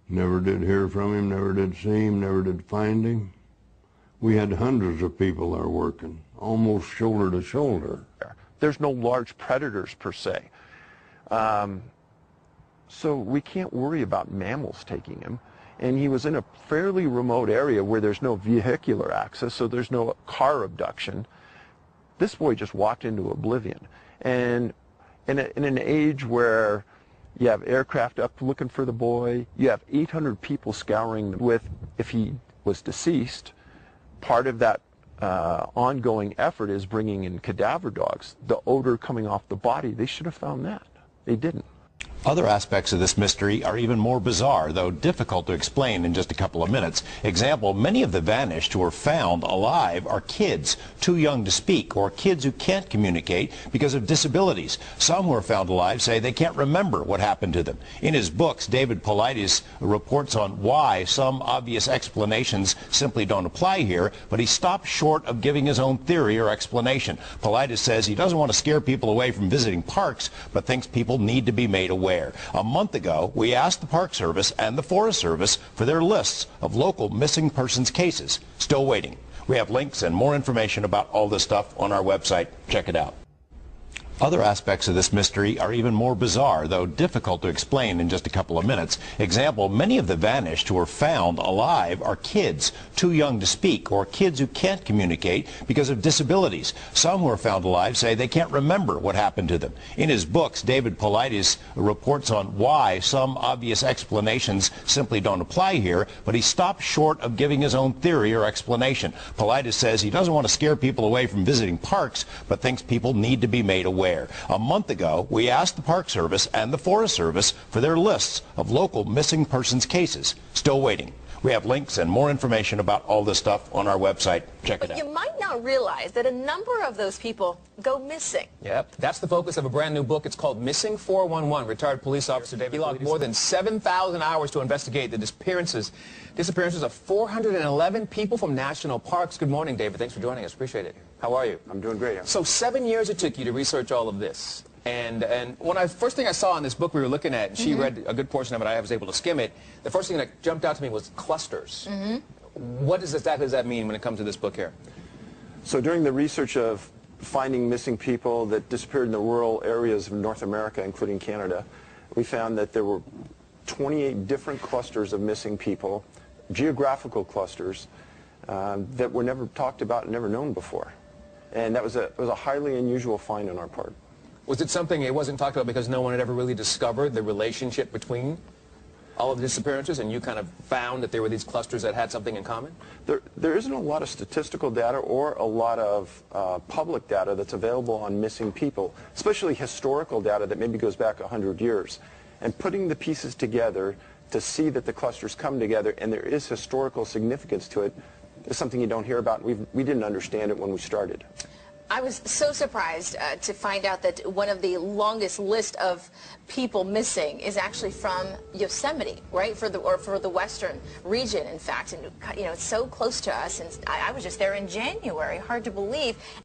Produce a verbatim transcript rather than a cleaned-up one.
Never did hear from him, never did see him, never did find him. We had hundreds of people there working, almost shoulder to shoulder. There's no large predators per se. Um, so we can't worry about mammals taking him. And he was in a fairly remote area where there's no vehicular access, so there's no car abduction. This boy just walked into oblivion. And in, a, in an age where you have aircraft up looking for the boy, you have eight hundred people scouring with, if he was deceased, part of that uh, ongoing effort is bringing in cadaver dogs. The odor coming off the body, they should have found that. They didn't. Other aspects of this mystery are even more bizarre, though difficult to explain in just a couple of minutes. Example, many of the vanished who are found alive are kids too young to speak, or kids who can't communicate because of disabilities. Some who are found alive say they can't remember what happened to them. In his books, David Paulides reports on why some obvious explanations simply don't apply here, but he stops short of giving his own theory or explanation. Paulides says he doesn't want to scare people away from visiting parks, but thinks people need to be made aware. A month ago, we asked the Park Service and the Forest Service for their lists of local missing persons cases. Still waiting. We have links and more information about all this stuff on our website. Check it out. Other aspects of this mystery are even more bizarre, though difficult to explain in just a couple of minutes. Example, many of the vanished who are found alive are kids too young to speak, or kids who can't communicate because of disabilities. Some who are found alive say they can't remember what happened to them. In his books, David Paulides reports on why some obvious explanations simply don't apply here, but he stops short of giving his own theory or explanation. Paulides says he doesn't want to scare people away from visiting parks, but thinks people need to be made aware. A month ago, we asked the Park Service and the Forest Service for their lists of local missing persons cases. Still waiting. We have links and more information about all this stuff on our website. Check it out. You might not realize that a number of those people go missing. Yep, that's the focus of a brand new book. It's called Missing four one one. Retired police officer David logged more than seven thousand hours to investigate the disappearances disappearances of four hundred eleven people from national parks. Good morning, David. Thanks for joining us. Appreciate it. How are you? I'm doing great. So seven years it took you to research all of this. And and when I first thing I saw in this book we were looking at, and she mm-hmm. read a good portion of it, I was able to skim it. The first thing that jumped out to me was clusters. Mm-hmm. What does exactly does that mean when it comes to this book here? So during the research of finding missing people that disappeared in the rural areas of North America, including Canada, we found that there were twenty-eight different clusters of missing people, geographical clusters, um, that were never talked about and never known before. And that was a, it was a highly unusual find on our part. Was it something it wasn't talked about because no one had ever really discovered the relationship between all of the disappearances, and you kind of found that there were these clusters that had something in common? There, there isn't a lot of statistical data or a lot of uh, public data that's available on missing people, especially historical data that maybe goes back a hundred years. And putting the pieces together to see that the clusters come together and there is historical significance to it is something you don't hear about. We've, we didn't understand it when we started. I was so surprised uh, to find out that one of the longest list of people missing is actually from Yosemite, right? For the or for the western region, in fact, and you know it's so close to us. And I, I was just there in January. Hard to believe.